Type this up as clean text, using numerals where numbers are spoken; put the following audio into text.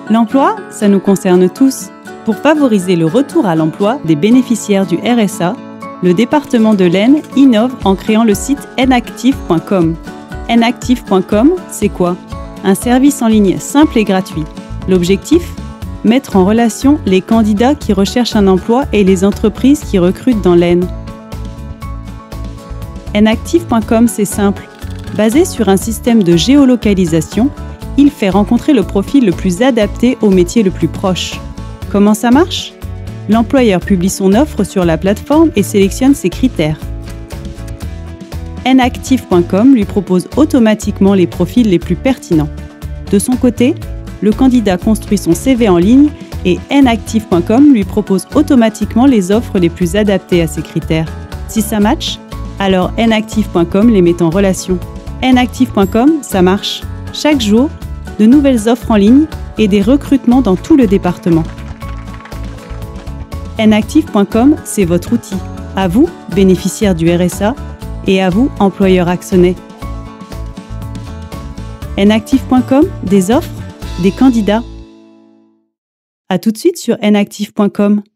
L'emploi, ça nous concerne tous. Pour favoriser le retour à l'emploi des bénéficiaires du RSA, le département de l'Aisne innove en créant le site nactive.com. nactive.com, c'est quoi? Un service en ligne simple et gratuit. L'objectif? Mettre en relation les candidats qui recherchent un emploi et les entreprises qui recrutent dans l'Aisne. nactive.com, c'est simple. Basé sur un système de géolocalisation, il fait rencontrer le profil le plus adapté au métier le plus proche. Comment ça marche? L'employeur publie son offre sur la plateforme et sélectionne ses critères. nactive.com lui propose automatiquement les profils les plus pertinents. De son côté, le candidat construit son CV en ligne et nactive.com lui propose automatiquement les offres les plus adaptées à ses critères. Si ça match, alors nactive.com les met en relation. nactive.com, ça marche. Chaque jour, de nouvelles offres en ligne et des recrutements dans tout le département. nactive.com, c'est votre outil. À vous, bénéficiaires du RSA, et à vous, employeurs axonnais. nactive.com, des offres, des candidats. À tout de suite sur nactive.com.